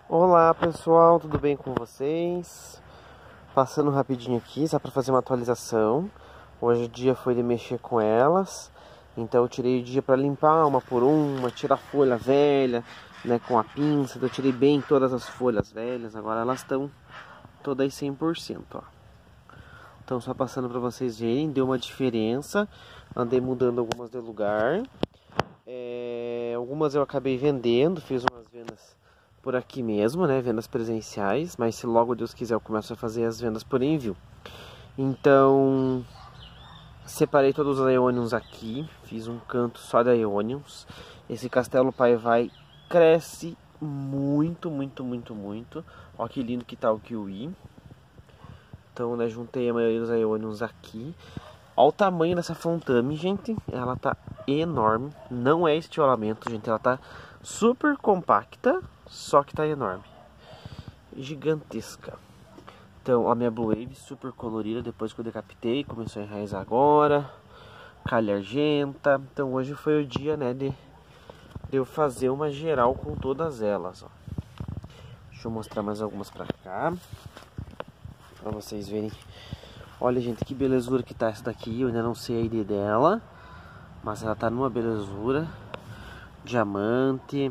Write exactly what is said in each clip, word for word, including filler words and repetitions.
Olá pessoal, tudo bem com vocês? Passando rapidinho aqui, só para fazer uma atualização. Hoje o dia foi de mexer com elas, então eu tirei o dia para limpar uma por uma, tirar folha velha, né, com a pinça. Eu tirei bem todas as folhas velhas, agora elas estão todas cem por cento, ó. Então só passando para vocês verem, deu uma diferença. Andei mudando algumas de lugar. É, algumas eu acabei vendendo, fiz umas vendas por aqui mesmo, né, vendas presenciais, mas se logo Deus quiser eu começo a fazer as vendas por envio. Então, separei todos os aeoniums aqui, fiz um canto só de aeoniums. Esse castelo Pai-Vai cresce muito, muito, muito, muito. Ó que lindo que tá o kiwi. Então, né, juntei a maioria dos aeoniums aqui. Olha o tamanho dessa fontame, gente. Ela tá enorme. Não é estiolamento, gente. Ela tá super compacta, só que tá enorme. Gigantesca. Então, a minha Blue Wave super colorida. Depois que eu decapitei, começou a enraizar agora. Calha argenta. Então, hoje foi o dia, né, de, de eu fazer uma geral com todas elas, ó. Deixa eu mostrar mais algumas pra cá, pra vocês verem. Olha, gente, que belezura que tá essa daqui. Eu ainda não sei a I D dela, mas ela tá numa belezura. Diamante.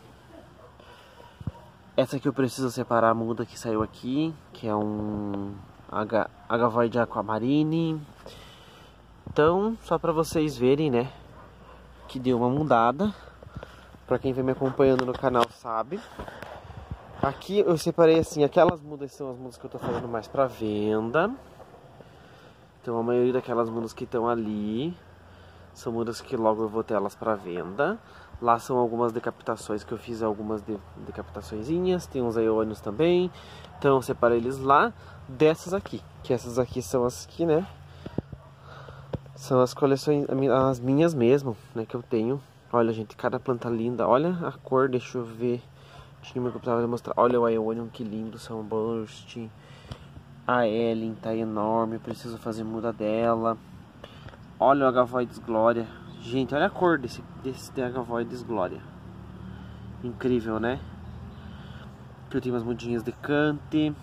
Essa aqui eu preciso separar a muda que saiu aqui, que é um Agavoid Aquamarine. Então, só pra vocês verem, né, que deu uma mudada. Pra quem vem me acompanhando no canal sabe. Aqui eu separei assim, aquelas mudas são as mudas que eu tô fazendo mais pra venda. Então a maioria daquelas mudas que estão ali são mudas que logo eu vou ter elas para venda. Lá são algumas decapitações que eu fiz, algumas de, decapitaçõezinhas. Tem uns aeônios também. Então eu separei eles lá dessas aqui. Que essas aqui são as que, né? São as coleções, as minhas mesmo, né? Que eu tenho. Olha, gente, cada planta linda. Olha a cor, deixa eu ver. Tinha uma que eu precisava mostrar. Olha o aeônio, que lindo, são burst. A Ellen tá enorme, preciso fazer muda dela. Olha o Agavoides Glória. Gente, olha a cor desse, desse Agavoides Glória. Incrível, né? Aqui eu tenho umas mudinhas de cante.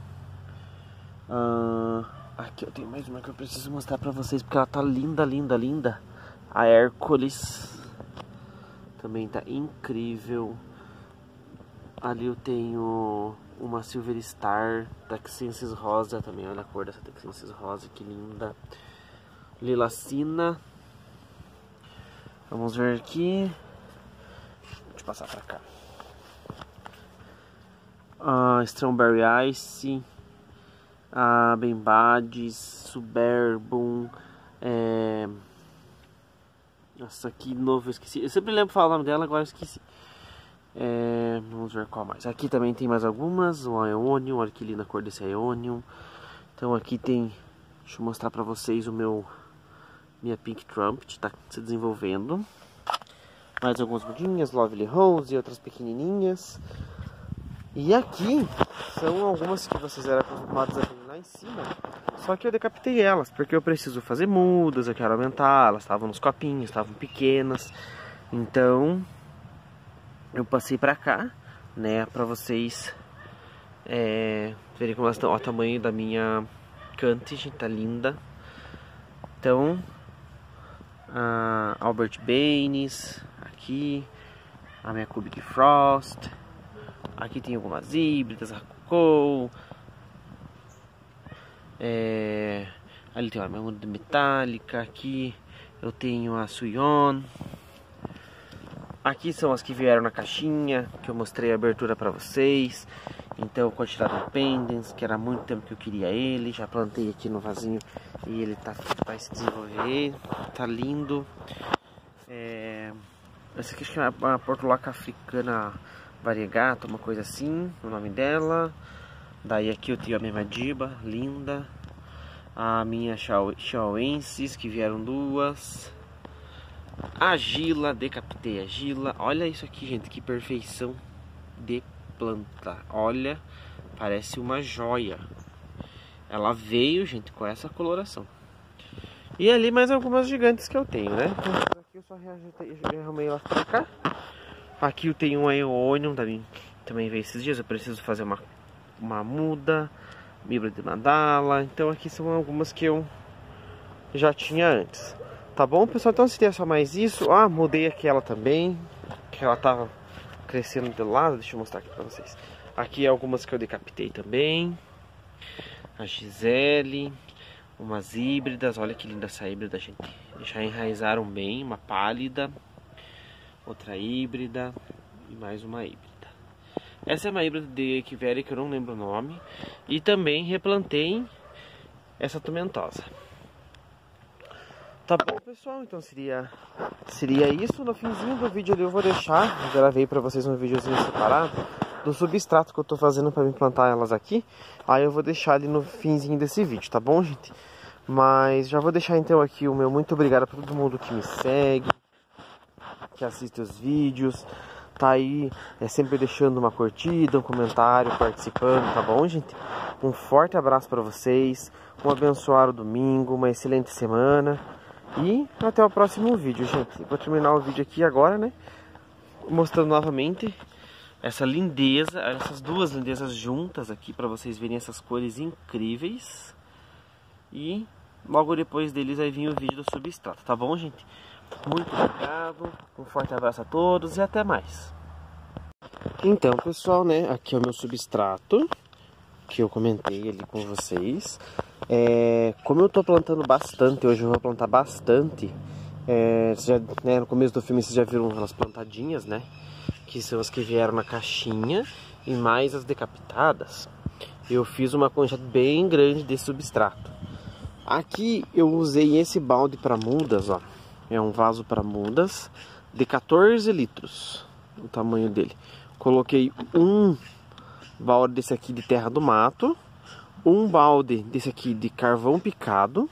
Uh, aqui eu tenho mais uma que eu preciso mostrar pra vocês, porque ela tá linda, linda, linda. A Hércules também tá incrível. Ali eu tenho uma Silver Star, Texensis Rosa também, olha a cor dessa Texensis Rosa, que linda. Lilacina. Vamos ver aqui. Deixa eu passar pra cá. Ah, Strawberry Ice. Ah, Bembades, Suburbum. É... Nossa, que novo, eu esqueci. Eu sempre lembro falar o nome dela, agora eu esqueci. É, vamos ver qual mais. Aqui também tem mais algumas. O Aeonium, olha que linda a cor desse Aeonium. Então aqui tem, deixa eu mostrar pra vocês o meu, minha Pink Trumpet, tá se desenvolvendo. Mais algumas mudinhas, Lovely Rose e outras pequenininhas. E aqui são algumas que vocês eram acostumados a ver lá em cima. Só que eu decapitei elas, porque eu preciso fazer mudas, eu quero aumentar. Elas estavam nos copinhos, estavam pequenas. Então eu passei pra cá, né, pra vocês é, verem como elas estão. Ó, o tamanho da minha Cante, gente, tá linda. Então, a Albert Baines, aqui, a minha Cubic Frost. Aqui tem algumas híbridas, a Coco. É, ali tem uma minha muda metálica, aqui eu tenho a Suyon. Aqui são as que vieram na caixinha, que eu mostrei a abertura pra vocês. Então, quantidade de pendens, que era há muito tempo que eu queria ele. Já plantei aqui no vasinho e ele tá, vai se desenvolver. Tá lindo. É, essa aqui acho que é a Portulaca Africana Variegata, uma coisa assim, o nome dela. Daí aqui eu tenho a minha Madiba, linda. A minha Chauensis, que vieram duas. A Gila, decapitei a Gila. Olha isso aqui, gente, que perfeição de planta. Olha, parece uma joia. Ela veio, gente, com essa coloração. E ali mais algumas gigantes que eu tenho, né? Então, aqui eu só reajeitei, arrumei elas pra cá. Aqui eu tenho um Aeonium da minha, também veio esses dias. Eu preciso fazer uma, uma muda, híbrido de mandala. Então aqui são algumas que eu já tinha antes. Tá bom, pessoal? Então seria só mais isso. Ah, mudei aquela também, que ela tava crescendo do lado. Deixa eu mostrar aqui pra vocês. Aqui algumas que eu decapitei também. A Gisele, umas híbridas. Olha que linda essa híbrida, gente. Já enraizaram bem. Uma pálida, outra híbrida e mais uma híbrida. Essa é uma híbrida de Equivere que eu não lembro o nome. E também replantei essa tomentosa. Tá bom, pessoal? Então seria, seria isso. No finzinho do vídeo ali eu vou deixar. Eu gravei pra vocês um videozinho separado do substrato que eu tô fazendo pra me plantar elas aqui. Aí eu vou deixar ali no finzinho desse vídeo, tá bom, gente? Mas já vou deixar então aqui o meu muito obrigado pra todo mundo que me segue, que assiste os vídeos, tá aí é, sempre deixando uma curtida, um comentário, participando, tá bom, gente? Um forte abraço pra vocês, um abençoado domingo, uma excelente semana. E até o próximo vídeo, gente. Vou terminar o vídeo aqui agora, né? Mostrando novamente essa lindeza, essas duas lindezas juntas aqui, para vocês verem essas cores incríveis. E logo depois deles vai vir o vídeo do substrato, tá bom, gente? Muito obrigado, um forte abraço a todos e até mais. Então, pessoal, né? Aqui é o meu substrato, que eu comentei ali com vocês. É, como eu tô plantando bastante, hoje eu vou plantar bastante. É, já, né, no começo do filme vocês já viram as plantadinhas, né? Que são as que vieram na caixinha e mais as decapitadas. Eu fiz uma quantidade bem grande de substrato. Aqui eu usei esse balde para mudas, ó. É um vaso para mudas de quatorze litros, o tamanho dele. Coloquei um balde desse aqui de terra do mato, um balde desse aqui de carvão picado.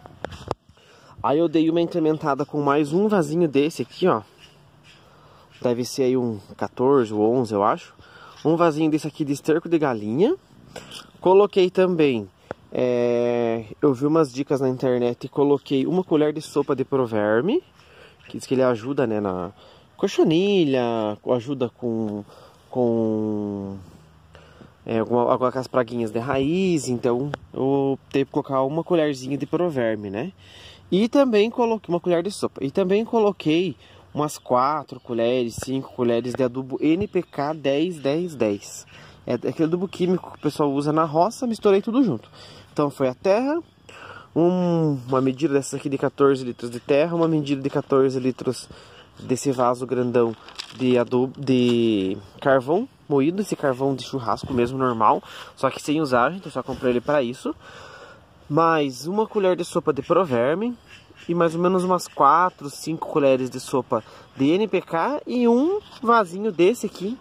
Aí eu dei uma incrementada com mais um vasinho desse aqui, ó. Deve ser aí um quatorze ou onze, eu acho. Um vasinho desse aqui de esterco de galinha. Coloquei também, é... eu vi umas dicas na internet e coloquei uma colher de sopa de proverme, que diz que ele ajuda, né, na cochonilha, ajuda com... com... É, algumas praguinhas de raiz, então eu tenho que colocar uma colherzinha de proverme, né? E também coloquei uma colher de sopa. E também coloquei umas quatro colheres, cinco colheres de adubo N P K dez, dez, dez. É aquele adubo químico que o pessoal usa na roça, misturei tudo junto. Então foi a terra, um, uma medida dessa aqui de quatorze litros de terra, uma medida de quatorze litros desse vaso grandão de adubo, de carvão moído, esse carvão de churrasco mesmo, normal, só que sem usar, gente, eu só comprei ele para isso. Mais uma colher de sopa de proverme e mais ou menos umas quatro, cinco colheres de sopa de N P K e um vasinho desse aqui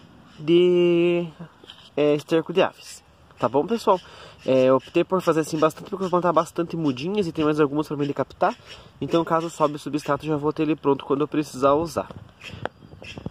de é, esterco de aves. Tá bom, pessoal? É, eu optei por fazer assim bastante, porque eu vou plantar bastante mudinhas e tem mais algumas para me decapitar. Então, caso sobe o substrato, já vou ter ele pronto quando eu precisar usar.